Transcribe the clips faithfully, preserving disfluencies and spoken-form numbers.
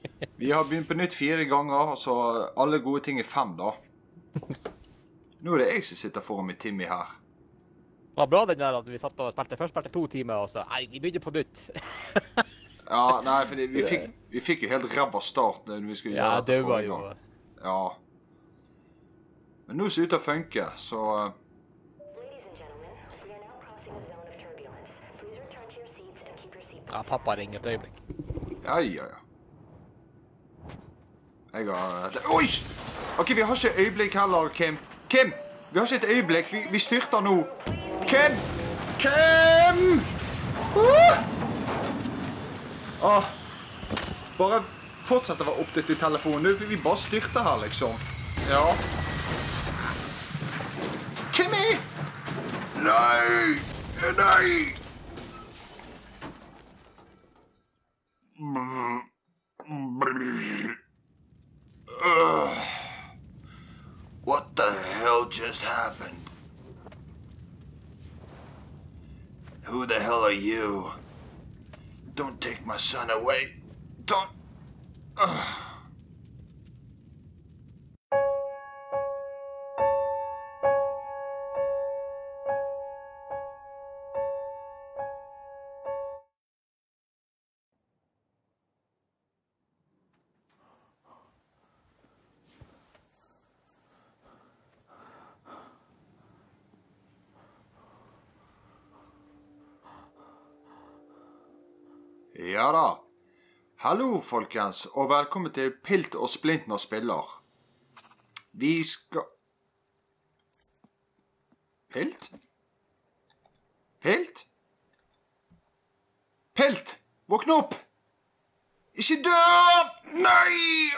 Vi har begynt på nytt fire ganger, så alle gode ting er fem, da. Nå er det jeg som sitter foran med Timmy her. Det var bra den der at vi satt og spilte. Først spilte to timer, og så nei, vi begynner på nytt. Ja, nei, for vi fikk, vi fikk jo helt ræva start når vi skulle Ja, gjøre det dette var forrige jo... gang. Ja. Men nå ser det ut til å funke, så... Ja, pappa ringer et øyeblikk. Ja, ja, ja. Jeg har... Oi! Ok, vi har ikke øyeblikk heller, Kim. Kim! Vi har ikke et øyeblikk. Vi, vi styrter nå. Kim! Kim! Uh! Åh. Bare fortsett å være opptatt i telefonen. Vi bare styrter her, liksom. Ja. Timmy! Nei! Nei! Uh, what the hell just happened? Who the hell are you? Don't take my son away. Don't... Uh. Ja da. Hallo folkens, og velkommen til Pilt og Splintner spiller. Vi skal... Pilt? Pilt? Pilt! Våkn opp! Ikke dø! Nei!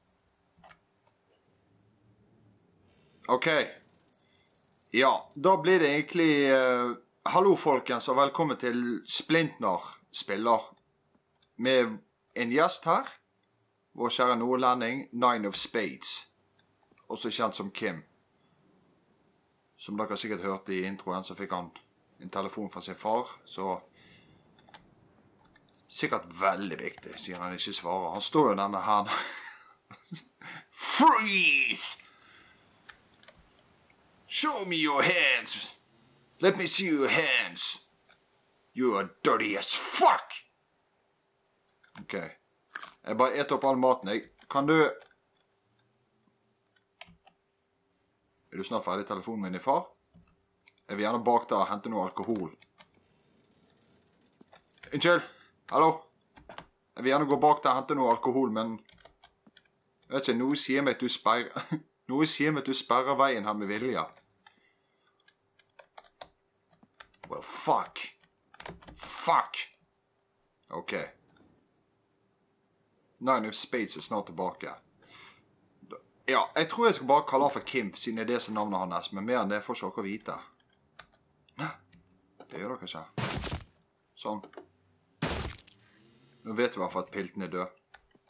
Ok. Ja, da blir det egentlig... Uh, hallo folkens, og velkommen til Splintner spiller. Med en gjest her, vår kjære nordlending, Nine of Spades, også kjent som Kim. Som dere sikkert hørte i introen, så fikk han en telefon fra sin far, så sikkert veldig viktig, siden han ikke svarer. Han står jo denne her. Freeze! Show me your hands! Let me see your hands! You are dirty as fuck! Ok. Jeg bare etter opp all maten, jeg. Kan du... Er du snart ferdig i telefonen min, far? Jeg vil gjerne bak der og hente noe alkohol. Unnskyld! Hallo? Jeg vil gjerne gå bak der og hente noe alkohol, men... Jeg vet ikke, noe sier meg at du sperrer... Noe sier meg at du sperrer veien her med vilje. Well, fuck. Fuck! Ok. Nine of Spades er snart tilbake. Ja, jeg tror jeg skal bare kalle han for Kim, siden det er det som navnet hans, men mer enn det får ikke dere vite. Det gjør dere ikke. Sånn. Nå vet vi i hvert fall at pilten er død.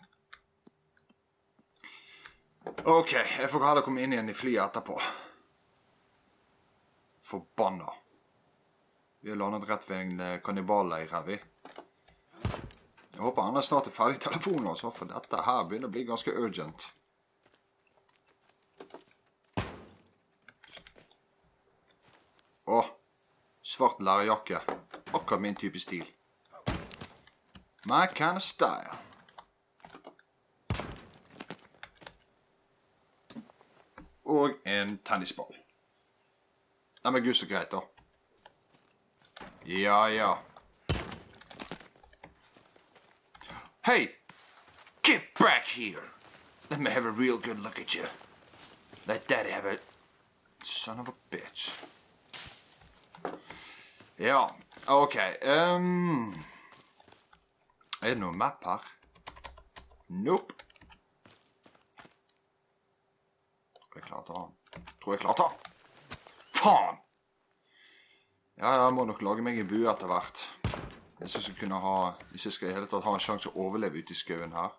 Ok, jeg får heller komme inn igjen i flyet etterpå. Forbanna. Vi har landet rett ved en kanniballeir her, vi. Jeg håper han er snart ferdig i telefonen også, for dette her begynner å bli ganske urgent. Åh, svart lærerjakke. Akkurat min type stil. My kind of style. Og en tennisball. Nei, men gud så greit da. Ja, ja. Hey, get back here. Let me have a real good look at you. Let daddy have a... Son of a bitch. Ja, ok. Um, er det noe map her? Nope. Tror jeg klarte han. Tror jeg klarte han. Faen! Ja, jeg må nok lage meg en bue etter hvert. Hvis jeg skal kunne ha, hvis jeg skal i hele tatt ha en sjanse å overleve ute i skauen her.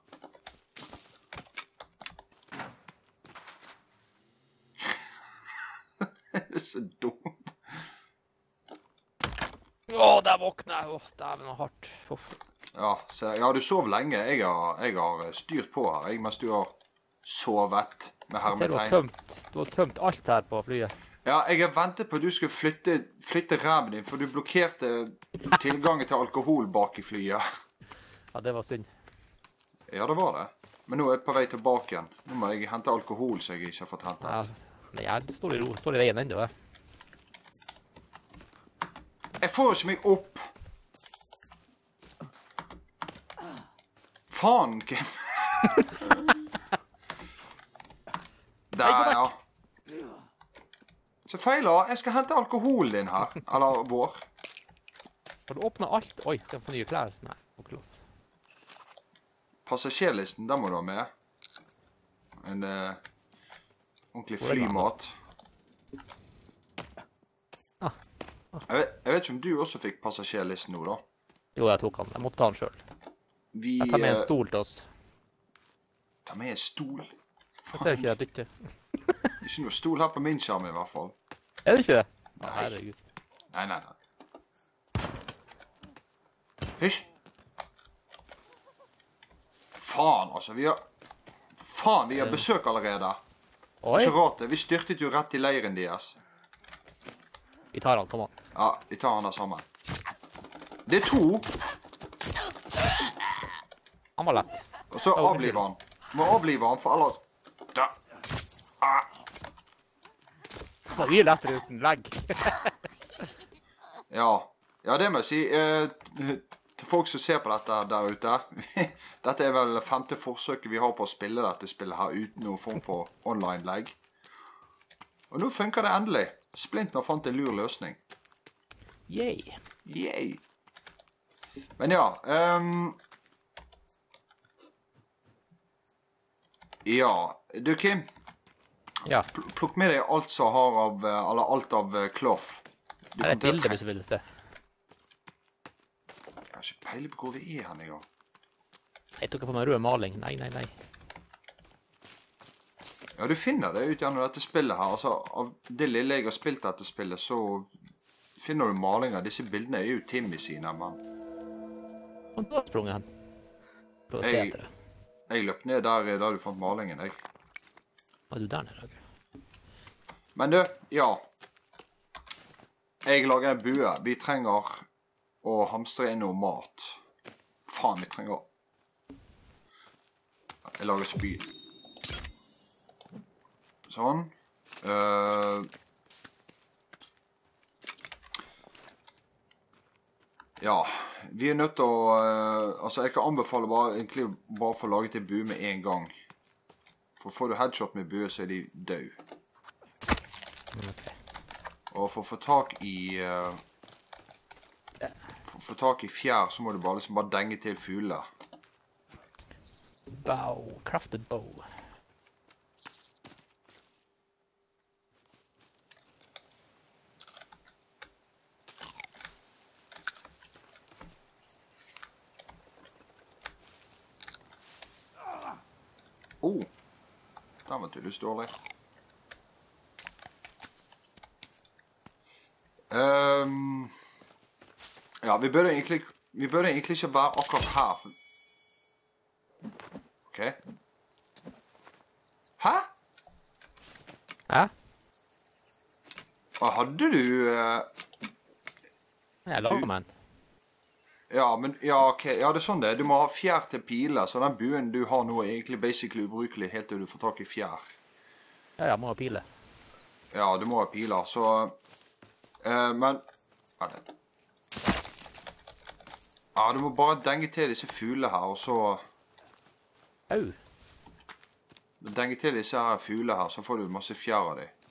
Det er så dumt. Åh, der våkner jeg. Åh, det er noe hardt. Uff. Ja, så, ja, du sov lenge. Jeg har, jeg har styrt på her, jeg, mens du har sovet med Jeg ser du har hermetegn. tømt, du har tømt alt her på flyet. Ja, jeg har ventet på at du skulle flytte, flytte ræven din, for du blokkerte tilgangen til alkohol bak i flyet. Ja, det var synd. Ja, det var det. Men nå er jeg på vei tilbake igjen. Nå må jeg hente alkohol, så jeg ikke har fått hentet. Ja, men jeg står i ro, står i veien enda, jeg. Jeg får ikke meg opp. Faen, Kim. Der, ja. Så feiler, jeg skal hente alkohol din her. Eller vår. Har du åpnet alt? Oi, skal jeg få nye klær? Nei, ok, lov. Passasjerlisten, den må du ha med. En eh, ordentlig flymat. Ah. Jeg vet, jeg vet ikke om du også fikk passasjerlisten nå, da. Jo, jeg tok han. Jeg måtte ta han selv. Vi... Jeg tar med en eh, stol til oss. Ta med en stol. Jeg ser ikke jeg er dyktig. Ikke noe stol her på min skjerm i hvert fall. Er det ikke det? Ja, Nei. herregud. Nei, nei, nei. Hysj! Faen, altså. Vi har... Faen, vi har besøk allerede. Oi, Ikke rart det. Vi styrtet jo rett i leiren deres. vi tar han, kom an. Ja, vi tar han der sammen. Det er to, Han var lett. og så Ja, avliver han. Må avlive han, for ellers... Da. Ah. Det var mye lettere uten legg. Ja. Ja, det må jeg si. Eh, til folk som ser på dette der ute. Dette er vel femte forsøket vi har på å spille dette spillet her uten noen form for online-legg. Og nå funker det endelig. Splinter fant en lur løsning. Yay. Yay. Men ja, ehm... ja, du Kim, Ja, pl plukk med deg alt som har av, eh, eller alt av uh, cloth. Du her er kommer et til å bilde tre- hvis du vil se. Jeg har ikke peiling på hvor vi er hen engang. Jeg tok på meg rød maling. Nei, nei, nei. Ja, du finner det ut gjennom dette spillet her. Altså, av det lille jeg har spilt dette spillet, så finner du malinger. Disse bildene er jo Timmy sine, men Og da sprunget han. Prøv å se Jeg- etter det. jeg løp ned der, der du fant malingen, jeg. Var du der nede? Men du, ja. Jeg lager en bue. Vi trenger å hamstre inn noe mat. Faen, vi trenger... Jeg lager spyd. Sånn. Uh... Ja, vi er nødt til å... Uh... Altså, jeg kan anbefale bare, egentlig bare for å lage til bue med en gang. For får du headshot med bue, så er de død. Ok. Og for å få tak i... Uh... For å få tak i fjær, så må du bare liksom bare denge til fugler. Bow. Crafted bow. Oh! Den var tydeligvis dårlig. Um, ja, vi burde egentlig... Vi burde egentlig ikke være akkurat her. Ok. Hæ? Hæ? Hva hadde du... Uh... Jeg lager meg en. Ja, men... Ja, ok. Ja, det er sånn det. Du må ha fjær til piler, så den buen du har nå er egentlig basically ubrukelig helt til du får tak i fjær. Ja, jeg må ha pile. Ja, du må ha piler, så... Uh, men... Ja, det... Ja, du må bare denge til disse fuglene her, og så... Au. Denge til disse her fuglene her, så får du masse fjær av dem.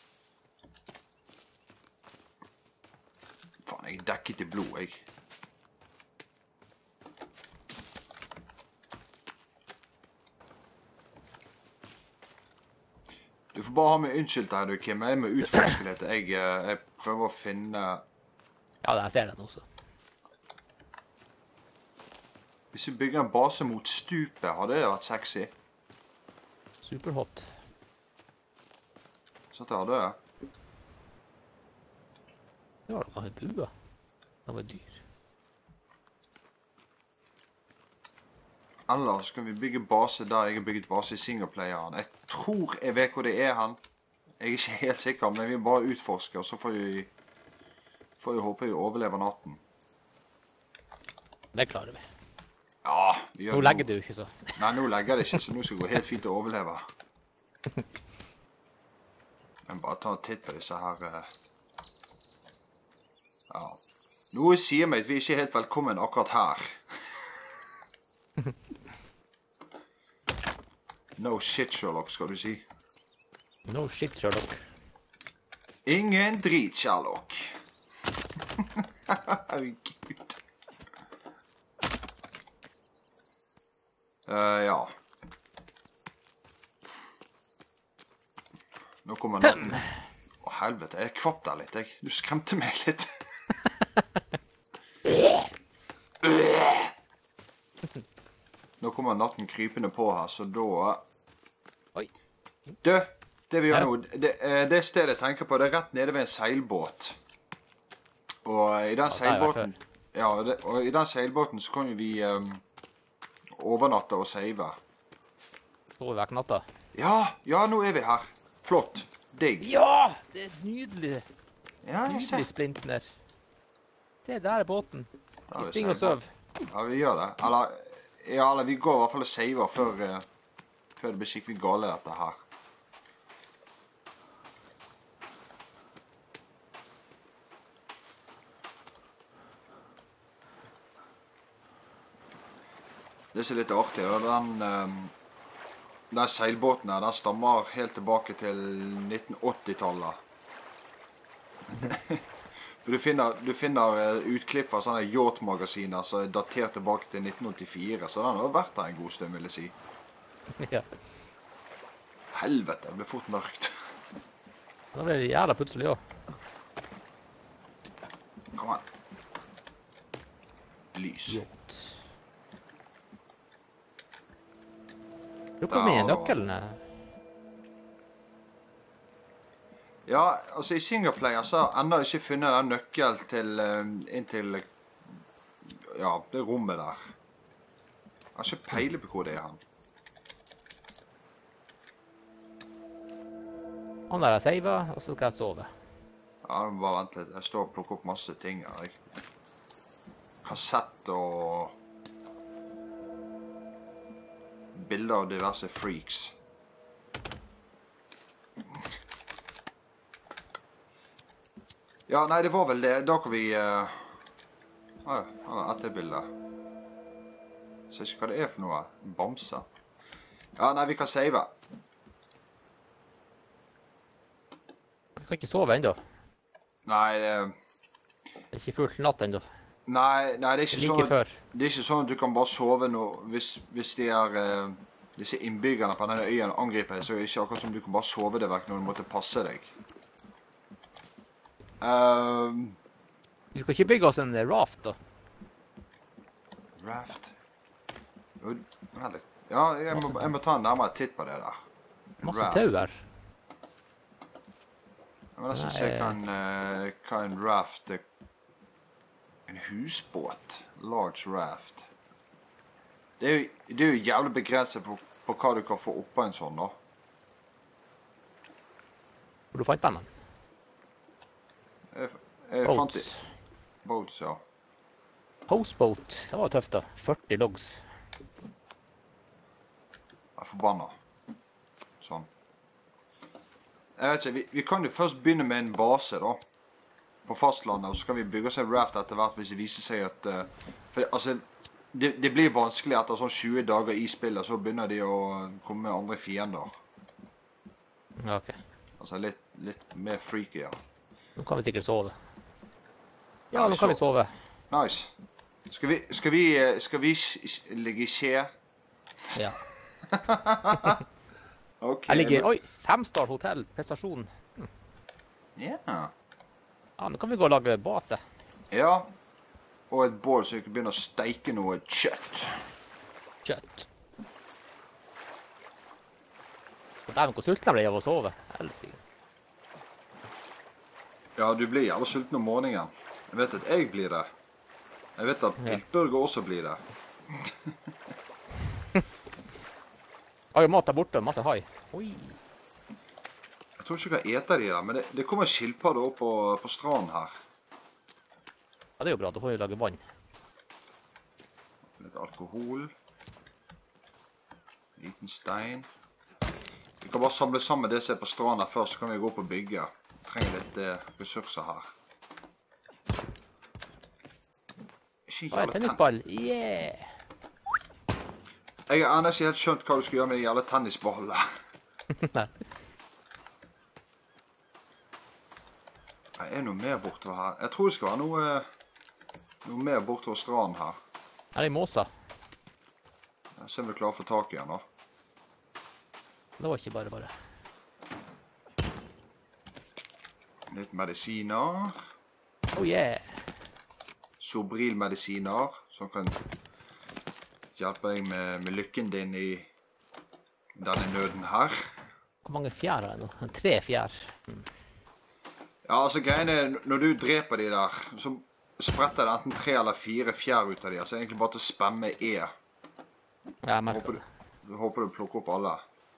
Faen, jeg er dekket i blod, jeg. Du får bare ha meg unnskyldt her, du, Kim. Jeg er med utforske litt. Jeg, eh, jeg prøver å finne... Ja, jeg ser den også. Hvis vi bygger en base mot stupet, hadde det vært sexy. Superhot. Så det hadde det. Det var noe bua. Det var dyr. Eller skal vi bygge base der jeg har bygget base i singleplayeren. Jeg tror jeg vet hvor det er han. Jeg er ikke helt sikker, men vi bare utforsker, og så får vi, får vi håpe vi overlever natten. Det klarer vi. Ja, vi gjør Nå det legger du ikke så. Nei, nå legger det ikke, så nå skal det gå helt fint å overleve. Men bare ta en titt på disse her. eh. Ja. Noe sier meg at vi ikke er helt velkommen akkurat her. No shit, Sherlock, skal du si. No shit, Sherlock. Ingen drit, Sherlock. Herregud. Uh, ja. Nå kommer natten. Å, helvete, jeg kvapp deg litt, jeg. Du skremte meg litt. Nå kommer natten krypende på her, så da... Oi. Du, det vi gjør Ja. nå, det, eh, det stedet jeg tenker på, det er rett nede ved en seilbåt. Og i den Ja, det har jeg seilbåten... Ja, det, og i den seilbåten så kan jo vi um, overnatte og save. Sove vekk natta. Ja, ja, nå er vi her. Flott. Digg. Ja! Det er nydelig. Ja, jeg ser. Nydelig Splintner. Det der er båten. Ja, Vi vi springer og ser. søv. Ja, vi gjør det. Eller, ja, eller vi går i hvert fall og saver før, eh, før det blir skikkelig gale dette her. Det som er litt artig, er den, um, den seilbåten her, den stammer helt tilbake til nitten åtti-tallet. For du finner, du finner uh, utklipp fra sånne yacht-magasiner som er datert tilbake til nitten åttifire, så den har vært der en god stund, vil jeg si. Ja. Helvete, det ble fort mørkt. Da ble det jævla plutselig også. Kom an. Lys. Yacht. Hvor mye Ja. nøklene? Ja, altså i singleplayer så har jeg enda ikke funnet den nøkkel til, um, inn til, ja, det rommet der. Jeg har ikke peilet på hvor det er han. Han der er savet, og så skal jeg sove. Ja, bare vent litt. Jeg står og plukker opp masse ting her. Jeg. Kassett og bilder av diverse freaks. Ja, nei, det var vel det. Da kan vi... Uh... Ah, ja, etter bildet. Ser ikke hva det er for noe. Bamse. Ja, nei, vi kan save. Jeg kan ikke sove ennå. Nei, uh... Det er ikke fullt natt ennå. nei, nei, det er ikke Like sånn... før. Det er ikke sånn at du kan bare sove nå, hvis, hvis de er, uh, disse innbyggerne på denne øyen angriper deg, så er det ikke akkurat som du kan bare sove det vekk når du måtte passe deg. Um, Vi skal ikke bygge oss en raft, da. raft. Jo, vent litt. Ja, jeg må, jeg må ta en nærmere titt på det der. En Masse raft. tau her. Jeg må nesten Nei, se hva en, uh, hva en raft er. En husbåt. Large raft. Det er jo, det er jo jævlig begrenset på, på hva du kan få oppå en sånn da. Hvor du fant den? Jeg, jeg fant Boats. det. Boats, ja. Houseboat. Det var tøft, da. førti logs. Jeg er forbanna. Sånn. Jeg vet ikke, vi, vi kan jo først begynne med en base da. På fastlandet, og så kan vi bygge oss en raft etter hvert hvis det viser seg at... Uh, for altså, det, det blir vanskelig etter sånn tjue dager i spillet, så begynner de å komme med andre fiender. Ja, ok. Altså litt, litt mer freaky, ja. Nå kan vi sikkert sove. Ja, Ja, vi nå kan vi sov- sove. Nice. Skal vi, skal vi, eh, skal vi s- s- ligge i skje? Ja. Ok. Jeg ligger... Oi! Femstar hotell. Prestasjon. Ja. Ja, nå kan vi gå og lage base. Ja. Og et bål så vi kan begynne å steike noe kjøtt. Kjøtt. Og der hvor sulten jeg ble av å sove. Helsike. Ja, du blir jævla sulten om morgenen. Jeg vet at jeg blir det. Jeg vet at Ja. Piltburger også blir det. Har jo mat der borte, masse hai. Oi. Jeg tror ikke jeg kan ete de der, men det, det kommer skilpadder opp på, på stranden her. Ja, det er jo bra, da får vi lage vann. Litt alkohol. Liten stein. Vi kan bare samle sammen det som er på stranden her først, så kan vi gå på bygge. Vi trenger litt eh, ressurser her. Å, en tennisball. Yeah! Jeg har ennå ikke helt skjønt hva du skal gjøre med de jævla tennisballene. Nei. Det er noe mer bortover her. Jeg tror det skal være noe, noe mer bortover stranden her. Her er en måsa. Jeg ser om vi klarer å få tak i den da. Det var ikke bare bare. Litt medisiner. Oh yeah! Sobril-medisiner, som kan hjelpe deg med, med lykken din i denne nøden her. Hvor mange fjær er det nå? Tre fjær. Mm. Ja, altså greiene, når du dreper de der, så spretter det enten tre eller fire fjær ut av de, altså egentlig bare til å spemme E. Ja, jeg merker håper det. Du, du håper du plukker opp alle.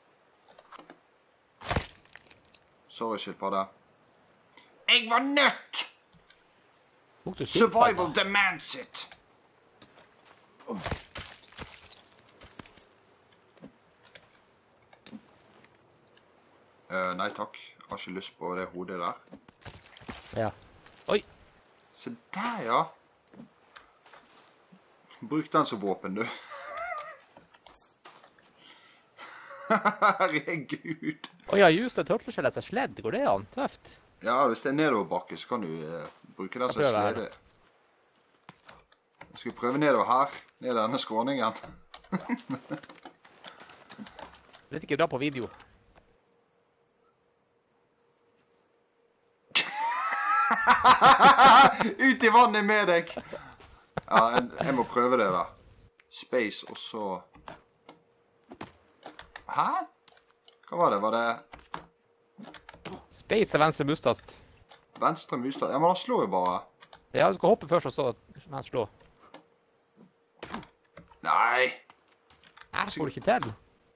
Sorry, skilpadde. Jeg var nødt! Survival demands it! Oh. Uh, nei takk, jeg har ikke lyst på det hodet der. Ja. Oi! Se der, ja. Bruk den som våpen, du. Herregud. Oi, ja, just det, turtleskjellet seg sledd. Går det an? Tøft. Ja, hvis det er nedoverbakke, så kan du uh, bruke den som slede. Jeg skal prøve nedover her, ned denne skråningen. Det er sikkert bra på video. Ut i vannet med deg! Ja, jeg, jeg må prøve det da. Space, og så... Hæ? Hva var det? Var det... Space er venstre mustast. Venstre mustast? Ja, men han slår jo bare. Ja, du skal hoppe først, og så men slå. Nei! Her får du ikke til.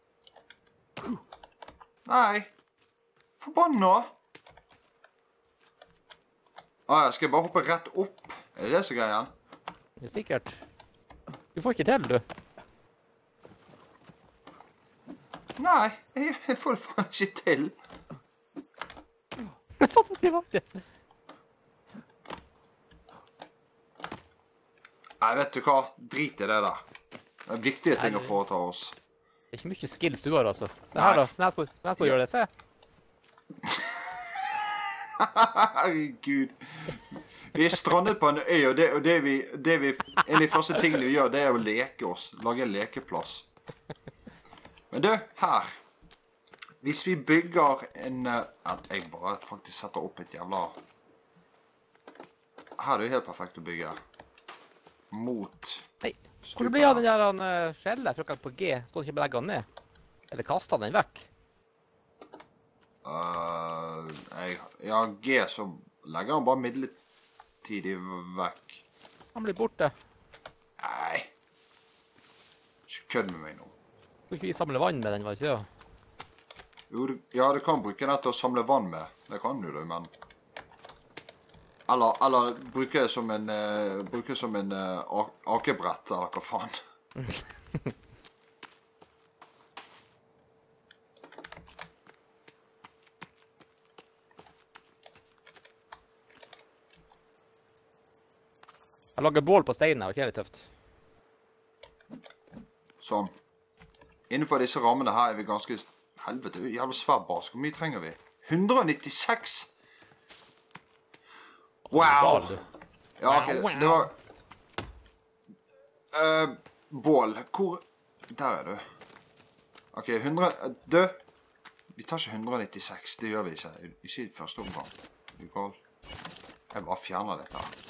Nei! Forbanna! Ah, ja, skal jeg bare hoppe rett opp? Er det det som er greien? Det er sikkert. Du får ikke til, du. Nei, jeg, jeg får det faen ikke til. Det er sånn tilbake. Nei, vet du hva? Drit i det der. Det er viktige ting å foreta oss. Det er ikke mye skills du har, altså. Se her da, Snæsbo gjør det, se. Herregud. Vi er strandet på en øy, og det, og det, vi, det vi, en av de første tingene vi gjør, det er å leke oss. Lage en lekeplass. Men du, her. Hvis vi bygger en... Uh, jeg bare faktisk setter opp et jævla... Her er det jo helt perfekt å bygge. Mot... Nei, hvor det blir av den der uh, skjellet? Jeg trykker på G. Skal du ikke legge den ned? Eller kaste den vekk? Uh, jeg, ja, G, så legger han bare midlertidig vekk. Han blir borte. Nei. Ikke kødd med meg nå. Skal ikke vi samle vann med den, var det ikke det? Jo, du, ja, du kan bruke den til å samle vann med. Det kan du, men... Eller, eller bruke det som en, uh, bruke det som en uh, akebrett, eller hva faen. Jeg lager bål på steinene, og ikke er det tøft. Sånn. Innenfor disse rammene her er vi ganske... Helvete, jævla svær bas. Hvor mye trenger vi? hundre og nittiseks! Wow! Ja, ok, det var... Uh, bål. Hvor... Der er du. Ok, hundre... Du! Vi tar ikke hundre og nittiseks, det gjør vi ikke. Ikke i første omgang. Du gal. Jeg bare fjerner dette her.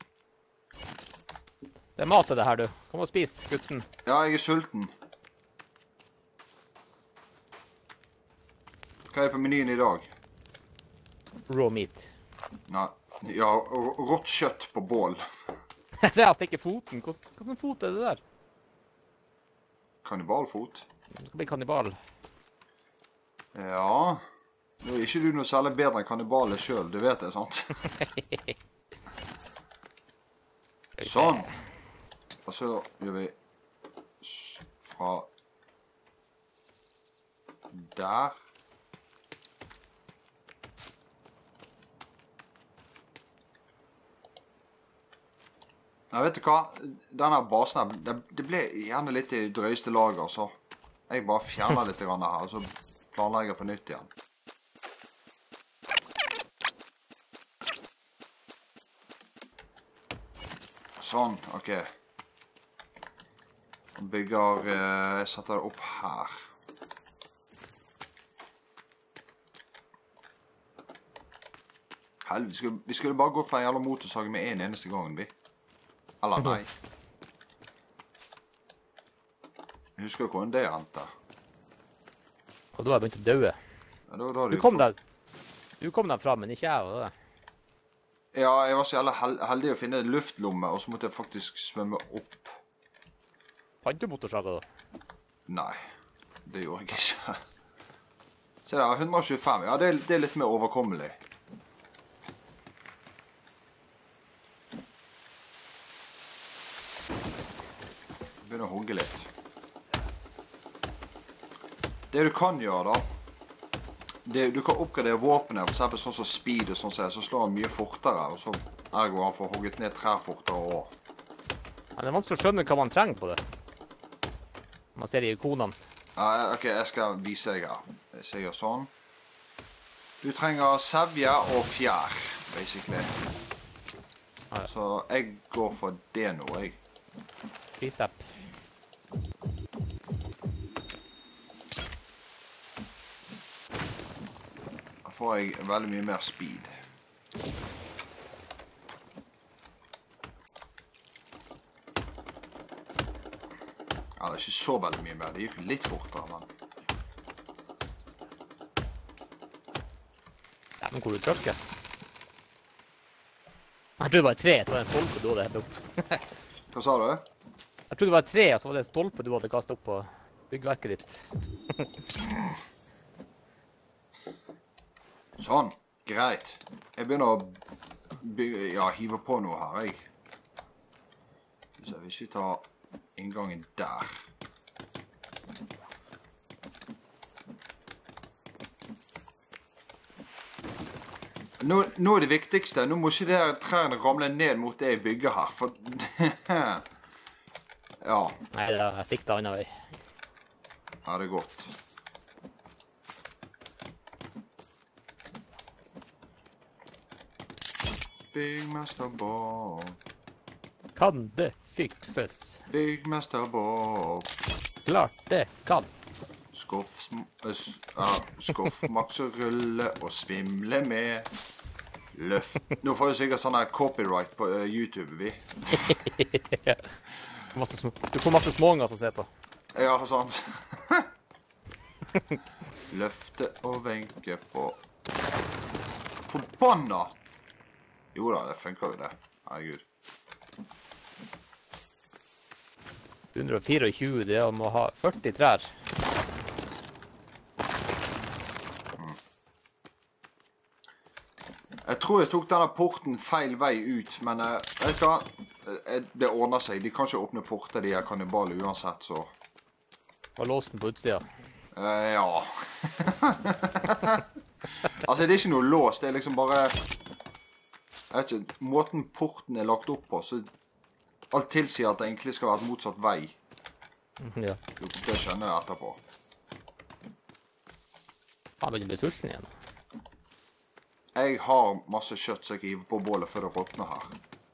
Det er mat til det her, du. Kom og spis, gutten. Ja, jeg er sulten. Hva er det på menyen i dag? Raw meat. Nei, ja, rått kjøtt på bål. Jeg ser altså ikke foten. Hvordan fot er det der? Kannibalfot? Det skal bli kannibal. Ja. Nå er ikke du noe særlig bedre enn kannibaler selv, det vet jeg, sant? Sånn. Og så gjør vi fra der. Jeg vet du hva, denne basen her, det, det ble gjerne litt i drøyeste lager, så jeg bare fjerner litt grann her, og så planlegger på nytt igjen. Sånn, ok. Og bygger, eh, jeg setter det opp her. Helvete, vi skulle, vi skulle bare gå fra en jævla motorsag med en eneste gang, vi. Eller nei. Jeg husker hvordan det endte. Og da har jeg begynt å døde. Ja, da, da du, kom der, du kom der fra, men ikke jeg. Og det. Ja, jeg var så jævla hel heldig å finne en luftlomme, og så måtte jeg faktisk svømme opp. Fant du motorsaga da? Nei, det gjorde jeg ikke. Se der, hundre og tjuefem. Ja, det er, det er litt mer overkommelig. Begynner å hogge litt. Det du kan gjøre da, det, du kan oppgradere våpenet, for eksempel sånn som speed og sånn, så slår han mye fortere, og så ergo han får hogget ned trær fortere også. Ja, det er vanskelig å skjønne hva man trenger på det. Man ser i ikonene. Ja, ok, jeg skal vise deg her. Så jeg gjør sånn. Du trenger sevje og fjær, basically. Ja, ja. Så jeg går for det nå, jeg. Bicep. Da får jeg veldig mye mer speed. Ja, det er ikke så veldig mye mer. Det gikk litt fortere, men... Ja, men hvor du trykker? Jeg trodde det var et tre, så var det en stolpe du hadde hentet opp. Hva sa du? Jeg trodde det var et tre, og så var det en stolpe du hadde kastet opp på byggverket ditt. Sånn, greit. Jeg begynner å bygge, ja, hive på noe her, jeg. Så hvis vi tar inngangen der. Nå, nå er det viktigste, nå må ikke det her trærne ramle ned mot det jeg bygger her, for... ja. Nei, det har jeg siktet annen vei. Ja, det er godt. Byggmester Bob. Kan det fikses? Byggmester Bob. Klart det kan. Skoff, ja, skoff, maks og rulle og svimle med. Løft. Nå får jeg sikkert sånn her copyright på uh, YouTube, vi. Du får masse småunger som ser på. Ja, sant. Løfte og venke på. Forbanna! Jo da, det funker jo det. Herregud. hundre og tjuefire, det er om å ha førti trær. Jeg tror jeg tok denne porten feil vei ut, men uh, vet du hva? Det ordner seg. De kan ikke åpne porter, de er kannibaler uansett, så... Og låst den på utsida. Uh, ja. Altså, det er ikke noe lås, det er liksom bare... Jeg vet ikke, måten porten er lagt opp på, så alt tilsier at det egentlig skal være et motsatt vei. Ja. Jo, det skjønner jeg etterpå. Han begynner å bli sulten igjen. Jeg har masse kjøtt så jeg kan hive på bålet før det råtner her.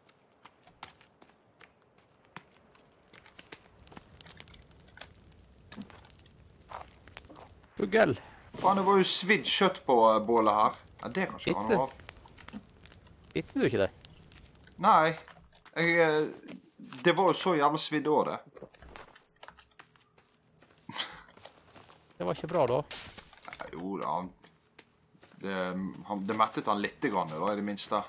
Fugl. Faen, det var jo svidd kjøtt på bålet her. Ja, det kan ikke være noe av. Visste du ikke det? Nei, jeg, det var jo så jævla svidd også det. Det var ikke bra da. Ja, jo da, det, han, det mettet han litt grann da, i det minste.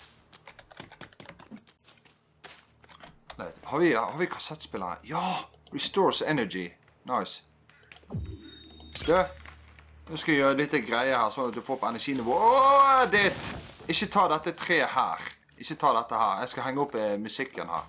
Nei, har vi, har vi kassettspillere? Ja, Restores energy. Nice. Du, nå skal jeg gjøre litt greier her, sånn at du får på energinivå. Åh, ditt! Ikke ta dette treet her. Ikke ta dette her. Jeg skal henge opp eh, musikken her.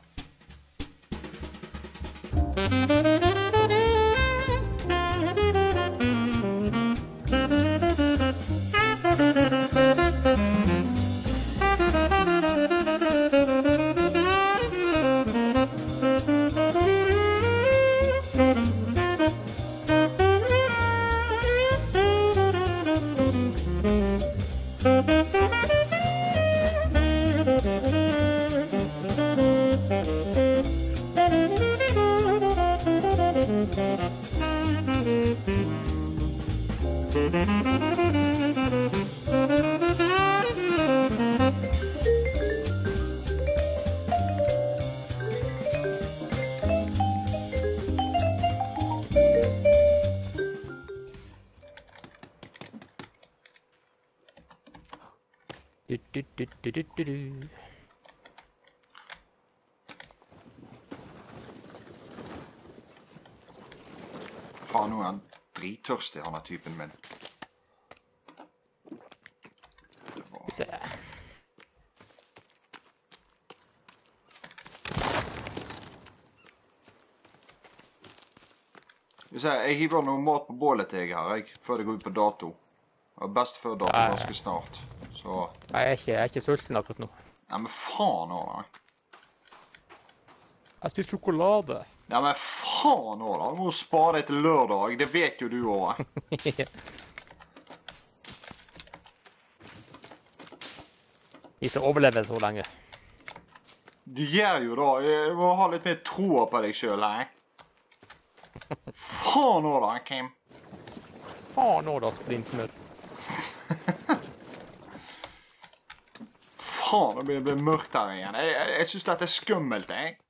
Du, du, du, du, du, du, du. Faen, nå er han drittørstig, han er typen min. Det var... Se. Jeg hiver noe mat på bålet til jeg her, jeg, før det går ut på dato. Og best før dato Ja, ja. ganske snart. Så... Jeg er ikke, jeg er ikke sulten akkurat nå. Ja, men faen også, da. Jeg spiser sjokolade. Ja, men faen også, da. Du må spare deg til lørdag. Det vet jo du også. Vi skal overleve så lenge. Du gjør jo da. Jeg må ha litt mer tro på deg selv, hei. Faen også, da, Kim. Faen nå da, Splintner. Faen, det blir, det blir mørkt her igjen. Jeg, jeg, jeg synes dette er skummelt, jeg.